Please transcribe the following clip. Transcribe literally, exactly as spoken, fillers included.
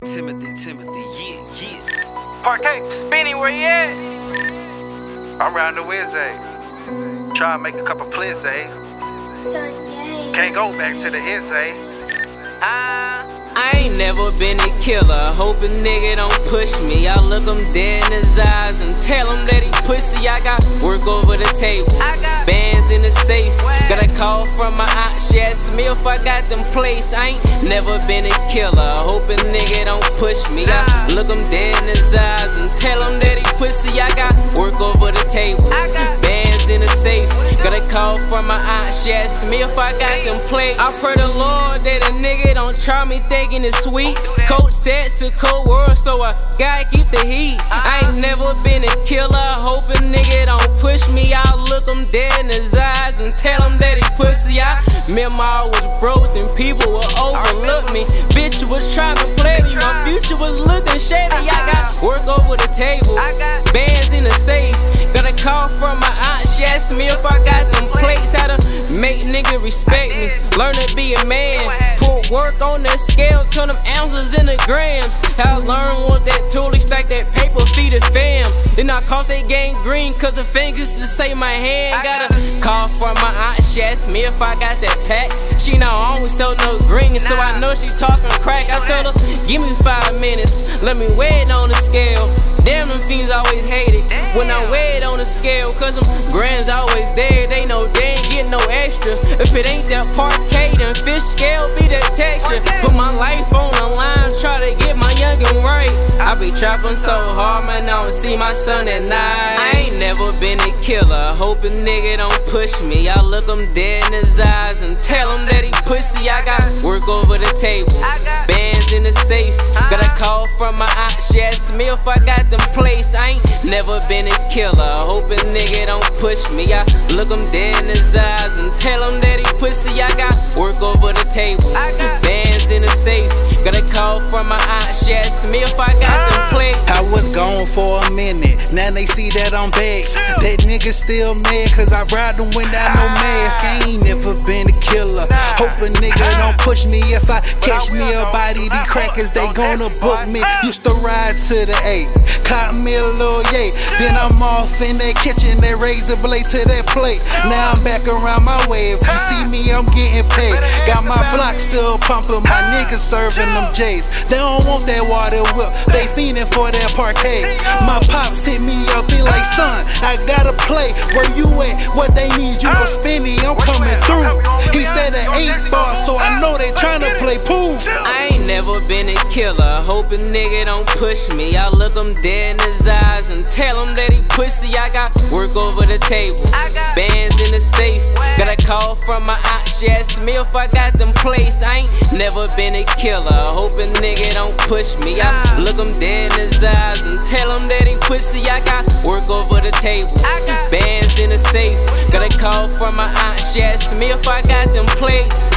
Timothy, Timothy, yeah, yeah. Parquet, Spinny, where you at? I'm round the Wednesday. Try to make a couple plays, eh? Can't go back to the ends, eh? Ah. I ain't never been a killer, hope a nigga don't push me. I look him dead in his eyes and tell him that he pussy. I got work over the table, I got bands in the safe. What? Got a call from my aunt, she asked me if I got them placed. I ain't never been a killer, hope a nigga don't push me. I look him dead in his eyes and tell him that he pussy. I got work over the table, I got bands in the safe. Got a call from my aunt, she asked me if I got them plates. I pray the Lord that a nigga don't try me thinking it's sweet. Coach said it's a cold world, so I gotta keep the heat. I ain't never been a killer, hope a nigga don't push me. I look him dead in his eyes and tell him that he pussy. I remember I was broke and people would overlook me. Bitch was trying to play me, my future was looking shady. I got work over the table, bands in the safe. Got a call from my aunt, she asked me if I got them plates. How to make nigga respect me, learn to be a man. Put work on the scale, turn them ounces into grams. I learned what that tool, stack that paper, feed a fam. Then I caught that gang green, cause the fingers to say my hand. Got a call from my aunt, she asked me if I got that pack. She know I always sell no green, so I know she talking crack. I told her, give me five minutes, let me weigh it on the scale. Damn, them fiends always hate it when I weigh it on the scale, cause them grands always there, they know they ain't getting no extra. If it ain't that parquet, then fish scale be that texture. Put my life on the line, try to get my youngin' right. I be trapping so hard, man, I don't see my son at night. I ain't never been a killer, hope a nigga don't push me. I look him dead in his eyes and tell him that he pussy. I got work over the table, bands in the safe. Got a call from my aunt, she asked me if I got them placed. I ain't never been a killer, hope a nigga don't push me. I look him dead in his eyes and tell him that he pussy. I got work over the table, bands in the safe. Got a call from my aunt, she asked me if I got them plates. I was gone for a minute, now they see that I'm back. That nigga still mad, cause I ride them without no mask. I ain't never been a killer, hope a nigga don't push me. If I catch me a body, these crackers, they gonna book me. Used to ride to the eight, caught me a little yay. Then I'm off in that kitchen, that razor blade to that plate. Now I'm back around my way, if you see me, I'm getting paid. Got my block still pumping, my niggas serving them J's. They don't want that water whip, they fiending for that parquet. My pops hit me up, he like, son, I gotta play. Where you at? What they need? You know, Spinny, I'm coming through. He said an eight bar, so I know they tryna play pool. I ain't never been a killer, hope a nigga don't push me. I look him dead in his eyes and tell him that he pussy. I got work over the table, bands in the safe. Got a call from my aunt, she asked me if I got them placed. I ain't never been a killer, hope a nigga don't push me. I look him dead in his eyes and tell him that he pussy. I got work over the table, bands in the safe. Got a call from my aunt, she asked me if I got them plates.